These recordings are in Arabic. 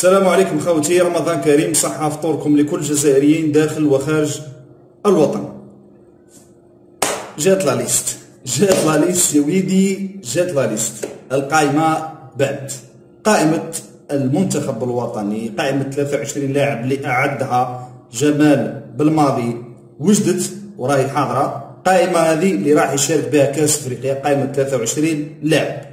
السلام عليكم خوتي، رمضان كريم، صحة فطوركم لكل الجزائريين داخل وخارج الوطن. جات لا ليست يا وليدي، جات لا ليست. القائمة بعد قائمة المنتخب الوطني، قائمة 23 لاعب اللي أعدها جمال بالماضي وجدت وراهي حاضرة. قائمة هذه اللي راح يشارك بها كاس افريقيا، قائمة 23 لاعب.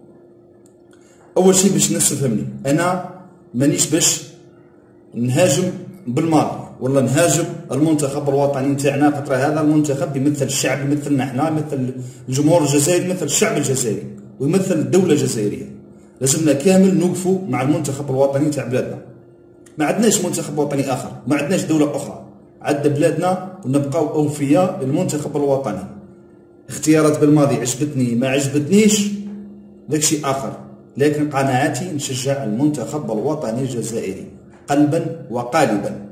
أول شيء باش الناس تفهمني، أنا مانيش باش نهاجم بالماضي ولا نهاجم المنتخب الوطني نتاعنا، خاطر هذا المنتخب يمثل الشعب، يمثلنا احنا، يمثل الجمهور الجزائري، يمثل الشعب الجزائري ويمثل الدولة الجزائرية. لازمنا كامل نوقفوا مع المنتخب الوطني تاع بلادنا. ما عندناش منتخب وطني آخر، ما عندناش دولة أخرى، عندنا بلادنا ونبقاو أوفياء للمنتخب الوطني. اختيارات بالماضي عجبتني ما عجبتنيش داكشي آخر، لكن قناعاتي نشجع المنتخب الوطني الجزائري قلبا وقالبا.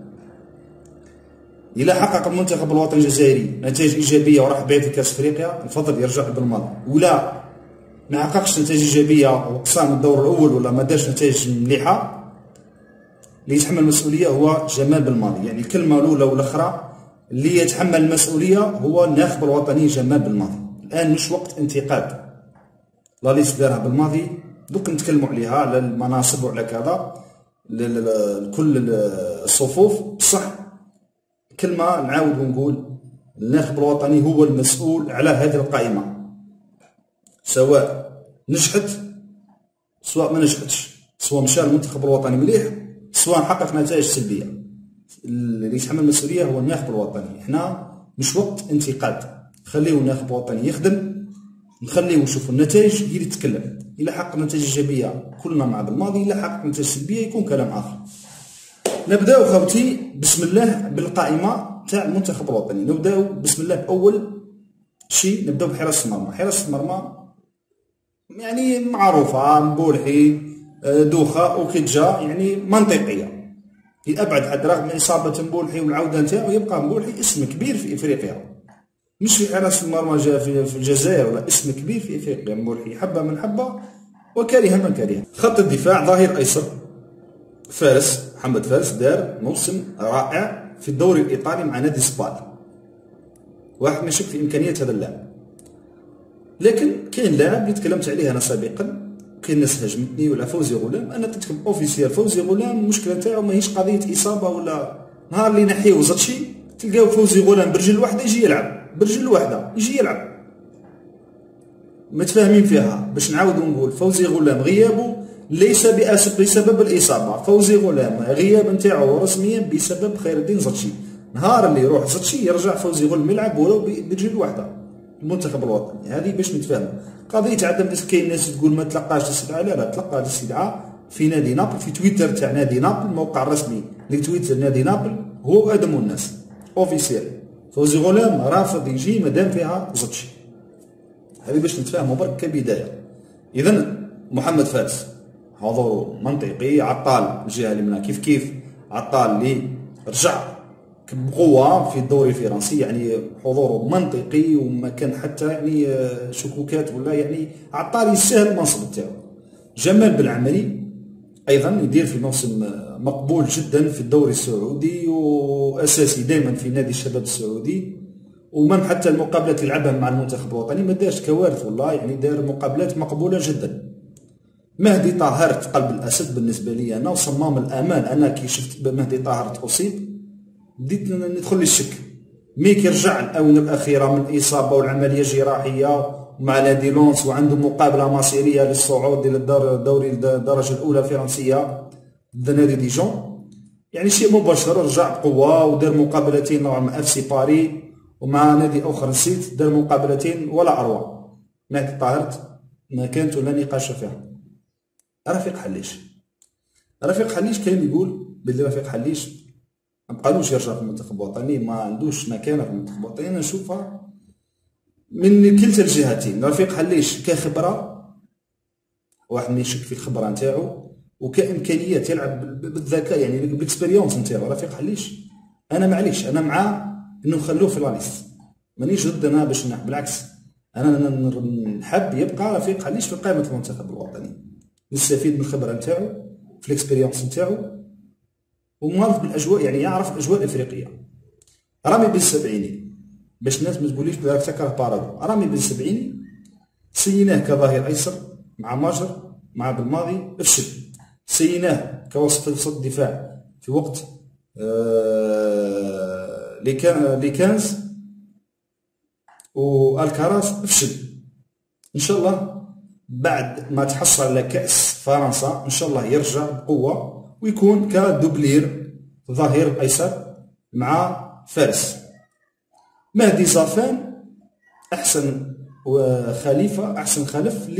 إذا حقق المنتخب الوطني الجزائري نتائج إيجابية وراح بعيد في كأس أفريقيا الفضل يرجع بالماضي، ولا ما حققش نتائج إيجابية وقصان الدور الأول ولا ما دارش نتائج مليحة، اللي يتحمل المسؤولية هو جمال بالماضي. يعني الكلمة الأولى والأخرى اللي يتحمل المسؤولية هو الناخب الوطني جمال بالماضي. الآن مش وقت انتقاد لا ليست دارها بالماضي، دوك نتكلموا عليها على المناصب وعلى كذا لكل الصفوف. بصح كلمة نعاود ونقول، الناخب الوطني هو المسؤول على هذه القائمة، سواء نجحت سواء ما نجحتش، سواء مشى المنتخب الوطني مليح سواء حقق نتائج سلبية. اللي يتحمل المسؤولية هو الناخب الوطني. احنا مش وقت انتقاد، خليو الناخب الوطني يخدم، نخليو نشوفوا النتائج هي اللي تتكلم. إلا حقق نتائج إيجابية كلنا مع بالماضي، إلا حقق نتائج سلبية يكون كلام آخر. نبداو خوتي بسم الله بالقائمة تاع المنتخب الوطني. نبداو بسم الله بأول شيء، نبداو بحراسة المرمى. حراسة المرمى يعني معروفة، مبولحي، دوخة، وكيتجا، يعني منطقية لأبعد حد. رغم إصابة مبولحي والعودة نتاعو يبقى مبولحي اسم كبير في إفريقيا، مش في حراسة المرمى جا في الجزائر، ولا اسم كبير في افريقيا. مبولحي حبه من حبه وكره من كره. خط الدفاع ظهير ايسر فارس، محمد فارس دار موسم رائع في الدوري الايطالي مع نادي سبال، واحد ما يشك في امكانيه هذا اللاعب. لكن كاين لاعب اللي تكلمت عليه انا سابقا، كاين ناس هاجمتني، ولا فوزي غلام. انا قلت لكم اوفيسيال فوزي غلام المشكله نتاعو ماهيش قضيه اصابه، ولا نهار اللي نحيو زرتشي تلقاو فوزي غلام برجل واحده يجي يلعب، برجل واحده يجي يلعب. متفاهمين فيها. باش نعاود ونقول، فوزي غلام غيابه ليس بسبب الاصابه، فوزي غلام غياب نتاعو رسميا بسبب خير الدين زرتشي. نهار اللي يروح زرتشي يرجع فوزي غلام يلعب ولو برجل واحده المنتخب الوطني. هذه باش نتفاهموا. قضيه عدم، كاين ناس تقول ما تلقاش الاستدعاء، لا تلقى الاستدعاء في نادي نابل، في تويتر تاع نادي نابل، الموقع الرسمي لتويتر نادي نابل هو ادم الناس اوفيسيال. فوزي غلام رافض يجي مادام فيها زرتشي. هذه باش نتفاهموا برك كبدايه. اذا محمد فارس حضوره منطقي، عطال الجهه اليمنى كيف عطال اللي رجع بقوه في الدوري الفرنسي، يعني حضوره منطقي وما كان حتى يعني شكوكات، ولا يعني عطال يستاهل المنصب تاعو. جمال بالعمري ايضا يدير في موسم مقبول جدا في الدوري السعودي، واساسي دائما في نادي الشباب السعودي، ومن حتى المقابلات اللي لعبها مع المنتخب الوطني ما دارش كوارث والله، يعني دار مقابلات مقبوله جدا. مهدي طاهر قلب الاسد بالنسبه لي انا وصمام الامان. انا كي شفت مهدي طاهر اصيب بديت ندخل لي الشك، مي كي رجع الاونه الاخيره من الاصابه والعمليه الجراحيه مع نادي لونس، وعنده مقابله مصيريه للصعود الى الدوري الدرجه الاولى الفرنسيه ضد نادي ديجون، يعني شيء مباشر. رجع بقوه ودار مقابلتين مع اف سي باري ومع نادي اخر نسيت، دار مقابلتين ولا اروع. مهدي طاهر ما كانت ولا نقاش فيها. رفيق حليش كان يقول بلي رفيق حليش ما بقالوش يرجع في المنتخب الوطني، ما عندوش مكانه في المنتخب الوطني. انا نشوفها من كلتا الجهتين. رفيق حليش كخبره، واحد ما يشك في الخبره نتاعو، وكامكانيات يلعب بالذكاء، يعني بالاكسبيريونس نتاعو. رفيق حليش انا معليش، انا مع انه نخلوه في لاليست، مانيش ضد انا باش بالعكس، انا نحب يبقى رفيق حليش في قائمه المنتخب الوطني، نستفيد من الخبره نتاعو في الاكسبيريونس نتاعو ومعرف بالاجواء، يعني يعرف الاجواء الافريقيه. رامي بالسبعيني باش الناس ما تقوليش بلي راك تكره بارادو، رامي بالسبعيني سيناه كظهير ايسر مع ماجر مع بالماضي افشل، سيناه كوسط دفاع في وقت لي كانز والكاراس افشل. ان شاء الله بعد ما تحصل على كأس فرنسا ان شاء الله يرجع بقوة ويكون كدوبلير ظهير ايسر مع فارس. مهدي زافان احسن خليفة، احسن خلف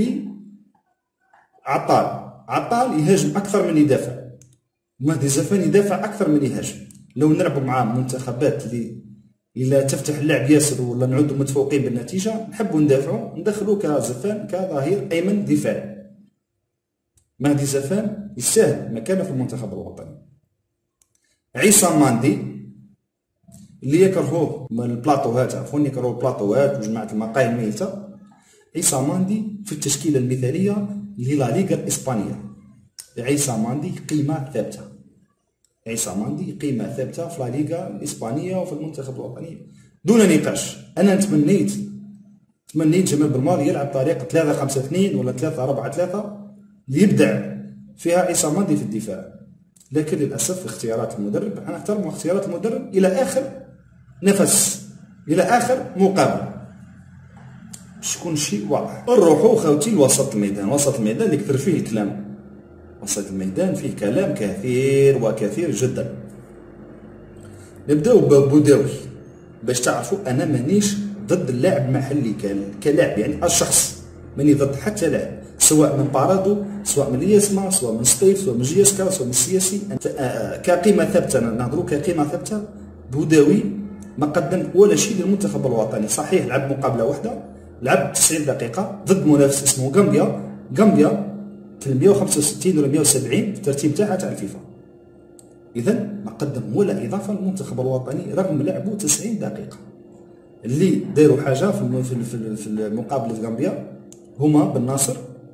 عطال يهاجم اكثر من يدافع، مهدي زافان يدافع اكثر من يهاجم. لو نلعبوا مع منتخبات اللي الا تفتح اللعب ياسر ولا نعودوا متفوقين بالنتيجه نحبوا ندافعوا ندخلوا كزفان كظهير ايمن دفاعي. مهدي زفان يستاهل مكانه في المنتخب الوطني. عيسى ماندي اللي يكرهوه من البلاطوهات، عرفوني يكرهوا البلاطوهات وجماعه المقاهي الميته، عيسى ماندي في التشكيله المثاليه للا ليغا الاسبانيه. عيسى ماندي قيمه ثابته، عيسى ماندي قيمه ثابته في لا ليغا الاسبانيه وفي المنتخب الوطني دون نقاش. انا تمنيت جمال بالماضي يلعب طريقه 3-5-2 ولا 3-4-3 اللي يبدع فيها عيسى ماندي في الدفاع، لكن للاسف اختيارات المدرب، انا احترم اختيارات المدرب الى اخر نفس، الى اخر مقابله باش يكون شيء واضح. نروحوا خوتي لوسط الميدان. وسط الميدان اللي كثر فيه الكلام، وسط الميدان فيه كلام كثير وكثير جدا. نبداو ببوداوي. باش تعرفوا انا مانيش ضد اللاعب المحلي كلاعب، يعني الشخص ماني ضد حتى لاعب، سواء من بارادو سواء من الياسما سواء من سطيف سواء من جياسكا سواء من السياسي. كقيمه ثابته نهضروا كقيمه ثابته. بوداوي ما قدم ولا شيء للمنتخب الوطني. صحيح لعب مقابله واحده، لعب 90 دقيقه ضد منافس اسمه غامبيا في 165 ولا 170 في الترتيب تاعها تاع الفيفا. اذا ما قدم ولا اضافه للمنتخب الوطني رغم لعبه 90 دقيقه. اللي داروا حاجه في مقابله غامبيا هما بن ناصر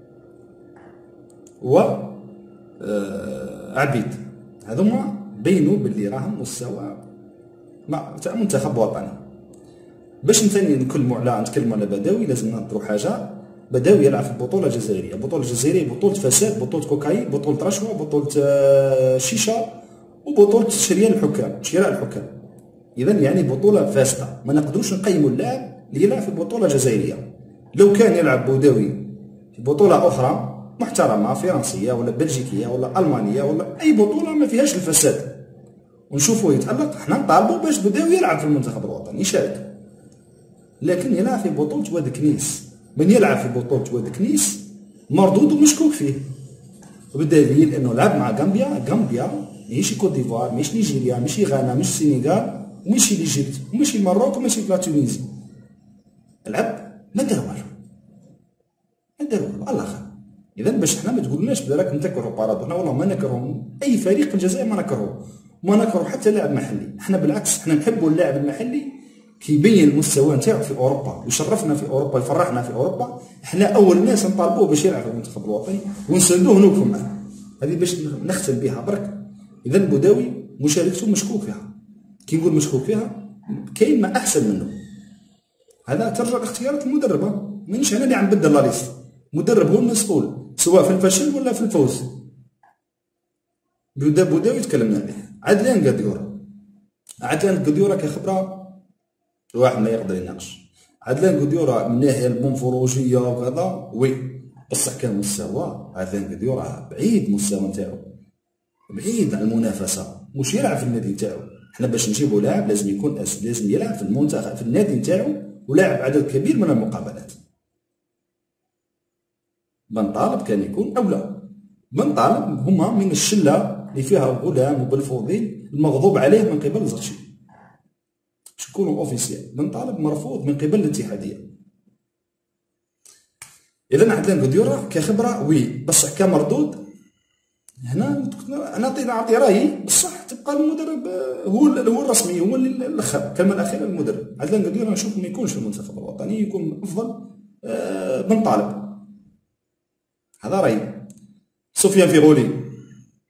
و عبيد، هذوما بينوا باللي راهم مستوى تاع منتخب وطني. باش ثاني نتكلموا على بداوي لازم نهضروا حاجه. بداوي يلعب في البطوله الجزائريه، البطوله الجزائريه بطوله فساد، بطوله كوكايين، بطوله رشوه، بطوله شيشه، وبطوله شراء الحكام. اذا يعني بطوله فاسده، ما نقدروش نقيموا اللاعب اللي يلعب في البطوله الجزائريه. لو كان يلعب بوداوي في بطوله اخرى محترمه فرنسيه ولا بلجيكيه ولا المانيه ولا اي بطوله ما فيهاش الفساد ونشوفوه يتالق، احنا نطالبوا باش بوداوي يلعب في المنتخب الوطني يشارك. لكن يلعب في بطوله واد كنيس، من يلعب في بطوله واد كنيس مردود ومشكوك فيه، وبالدليل انه لعب مع غامبيا ماشي كوت ديفوار، ماشي نيجيريا، ماشي غانا، ماشي السنغال، وماشي ليجيبت، وماشي المروك، وماشي لا تونيزي. لعب ما دار والو الله خير. اذا باش حنا ما تقولناش بلا راك نكرهوا بارادو، حنا والله ما نكرهوا اي فريق في الجزائر، ما نكرهوه وما نكرهوا حتى لاعب محلي. حنا بالعكس حنا نحبوا اللاعب المحلي كيبين المستوى نتاعو في اوروبا، يشرفنا في اوروبا، يفرحنا في اوروبا. حنا اول ناس نطالبوه باش يلعب في المنتخب الوطني ونساندوه ونوقفوا معاه. هذه باش نختم بها برك. اذا بوداوي مشاركته مشكوك فيها، كي نقول مشكوك فيها كاين ما احسن منه. هذا ترجع لاختيارات المدرب، مانيش انا اللي عم نبدل لا ليست، المدرب هو المسؤول سواء في الفشل ولا في الفوز. بوداوي تكلمنا عليه. عدلان قديورة كخبره الواحد ما يقدر يناقش. عدلان قديورة من الناحيه المونفولوجيه وكذا وي، بصح كان مستوى عدلان قديورة بعيد، مستوى نتاعو بعيد عن المنافسه، مش يلعب في النادي نتاعو. حنا باش نجيبوا لاعب لازم يكون لازم يلعب في المنتخب في النادي نتاعو ولاعب عدد كبير من المقابلات. بن طالب كان يكون اولى. بن طالب هما من الشله اللي فيها غلام وبالفوضي المغضوب عليه من قبل زرشي، باش نكونوا اوفيسيال. بن طالب مرفوض من قبل الاتحاديه. اذا عدلان قديورة كخبره وي، بصح كمردود هنا انا نعطي رايي، بصح تبقى المدرب هو الرسمي، هو الاخر، الكلمه الاخيره للمدرب. عدلان قديورة نشوف ما يكونش في المنتخب الوطني، يكون افضل بن طالب. هذا رايي. سفيان فيغولي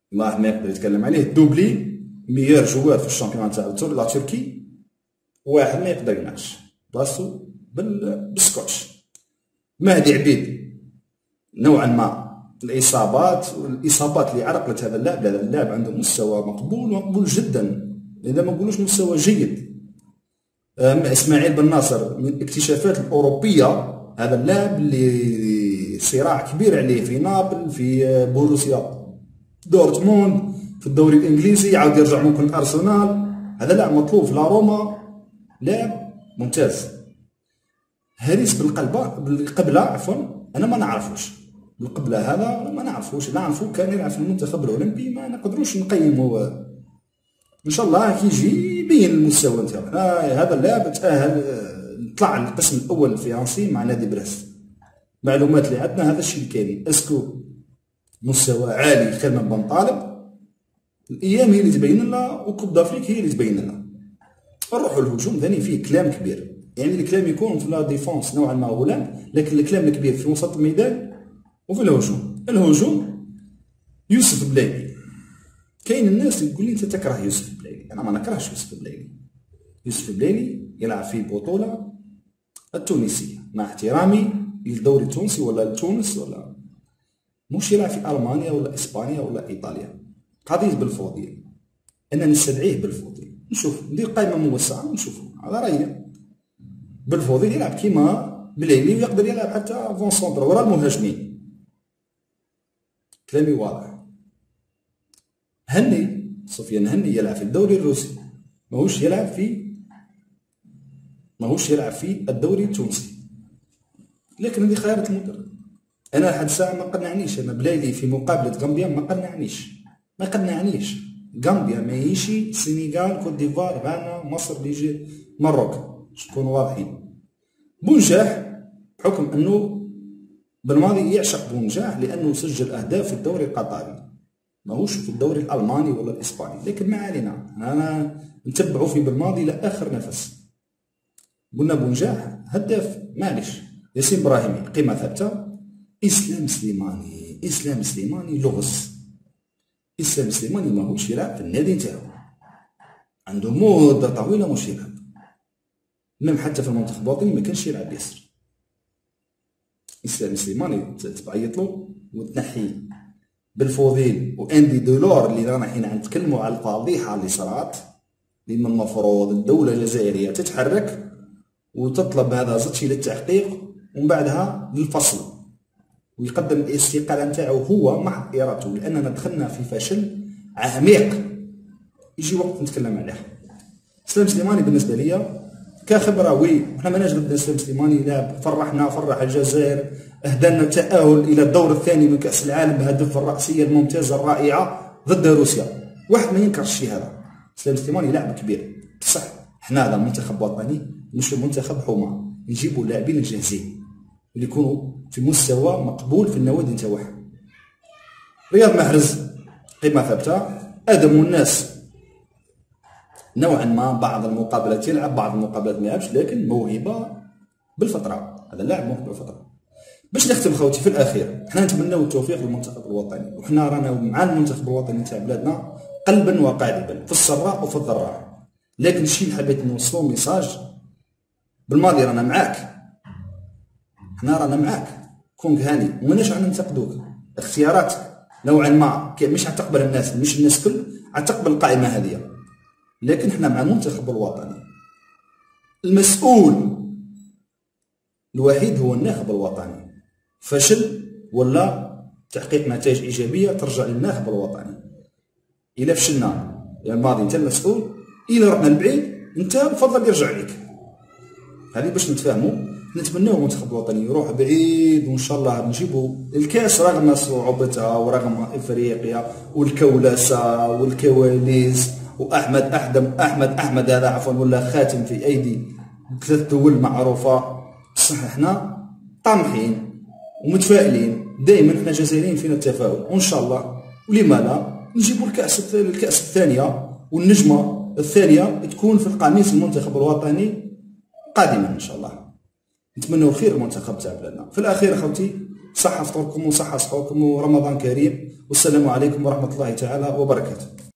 الله ما يقدر يتكلم عليه. دوبلي ميور جوار في الشامبيون تاع لا تركي، واحد ما يقدر يناقش بلاصتو بالسكوتش. مهدي عبيد نوعا ما الاصابات اللي عرقلت هذا اللاعب عنده مستوى مقبول جدا، اذا ما نقولوش مستوى جيد. اسماعيل بن ناصر من الاكتشافات الاوروبيه، هذا اللاعب اللي صراع كبير عليه في نابل، في بوروسيا دورتموند، في الدوري الانجليزي، عاود يرجع ممكن الارسنال. هذا لاعب مطلوب في لا روما، لاعب ممتاز. هريس بالقبله عفوا انا ما نعرفوش، بالقبله هذا ما نعرفوش، نعرفو كان يلعب في المنتخب الاولمبي، ما نقدروش نقيمه. ان شاء الله كيجي يبين المستوى نتاعو. هذا اللاعب تاهل، طلع القسم الاول الفرنسي مع نادي بريست. المعلومات اللي عندنا هذا الشيء اللي كاين. اسكو مستوى عالي كما بن طالب؟ الايام هي اللي تبين لنا، وكوب دافريك هي اللي تبين لنا. نروحوا للهجوم ثاني فيه كلام كبير، يعني الكلام يكون في لا ديفونس نوعا ما غلام، لكن الكلام الكبير في وسط الميدان وفي الهجوم. الهجوم يوسف بلايلي. كاين الناس اللي تقول لي انت تكره يوسف بلايلي، انا ما نكرهش يوسف بلايلي. يوسف بلايلي يلعب في البطوله التونسيه، مع احترامي للدوري التونسي ولا لتونس، ولا مش يلعب في المانيا ولا اسبانيا ولا ايطاليا. قضيه بالفوضيل، انا نستدعيه بالفوضيل، نشوف ندير قائمه موسعه ونشوفوا على رايي. بالفوضيل يلعب كيما بلايلي، ويقدر يلعب حتى فون سونتر ورا المهاجمين. كلامي واضح. هني سفيان هني يلعب في الدوري الروسي، ماهوش يلعب في الدوري التونسي، لكن هذه خيارات المدرب. انا لحد الساعه ما قنعنيش. انا بلايلي في مقابله غامبيا ما قنعنيش. غامبيا ماهيشي السنغال، كوت ديفوار، غانا، مصر، ليجي، مروك، نكونوا واضحين. بونجاح بحكم انه بالماضي يعشق بونجاح لانه سجل اهداف في الدوري القطري، ماهوش في الدوري الالماني ولا الاسباني، لكن ما علينا. انا نتبعه في بالماضي لاخر نفس. قلنا بونجاح هداف، معليش. ياسين ابراهيمي قيمه ثابته. اسلام سليماني لغز. اسلام سليماني ماهوش يلعب في النادي نتاعو، عنده مده طويله مش يلعب، ميم حتى في المنتخب الوطني ما كانش يلعب ياسر. اسلام سليماني تعيط له وتنحي بالفوضيل واندي دولور اللي رانا حين نتكلموا على الفضيحه اللي صرات، اللي من المفروض الدوله الجزائريه تتحرك وتطلب هذا زتشي للتحقيق ومن بعدها للفصل، ويقدم الاستقاله نتاعو هو محض ارادته، لاننا دخلنا في فشل عميق يجي وقت نتكلم عليه. اسلام سليماني بالنسبه لي كخبره، وحنا ما نجلب اسلام سليماني لاعب فرح الجزائر، اهدانا التاهل الى الدور الثاني من كاس العالم بهدف الراسيه الممتازه الرائعه ضد روسيا. واحد ما ينكرش الشيء هذا. اسلام سليماني لاعب كبير، بصح حنا هذا منتخب وطني مش منتخب حومه، نجيبوا لاعبين جاهزين اللي يكونوا في مستوى مقبول في النوادي نتاعهم. رياض محرز قيمه ثابته. ادم والناس نوعا ما بعض المقابلات يلعب، بعض المقابلات ما يلعبش، لكن موهبه بالفطره. هذا اللاعب موهبه بالفطره. باش نختم خوتي في الاخير، حنا نتمناو التوفيق للمنتخب الوطني، وحنا رانا مع المنتخب الوطني تاع بلادنا قلبا وقالبا في السراء وفي الضراء. لكن الشيء اللي حبيت نوصلو ميساج، بالماضي رانا معاك، حنا رانا معاك، كونك هاني، وماناش رانا ننتقدوك. اختياراتك نوعا ما مش غتقبل الناس، مش الناس كل غتقبل القائمه هذه، لكن حنا مع المنتخب الوطني. المسؤول الوحيد هو الناخب الوطني. فشل ولا تحقيق نتائج ايجابيه ترجع للناخب الوطني. الا فشلنا يعني الماضي انت المسؤول، الا رحنا لبعيد انت بفضل يرجع لك. هذه باش نتفاهموا. نتمناو المنتخب الوطني يروح بعيد، وان شاء الله نجيبوا الكاس رغم صعوبتها ورغم افريقيا والكولسه والكواليس. واحمد هذا عفوا ولا خاتم في ايدي 3 دول معروفه. بصح احنا طامحين ومتفائلين دائما، احنا جزائريين فينا التفاؤل، وان شاء الله ولما لا نجيبوا الكاس الثانيه والنجمه الثانيه تكون في القميص المنتخب الوطني قادما ان شاء الله. نتمنوا الخير للمنتخب تاع بلادنا. في الاخير اخوتي صحة فطوركم وصحة سحوركم ورمضان كريم، والسلام عليكم ورحمة الله تعالى وبركاته.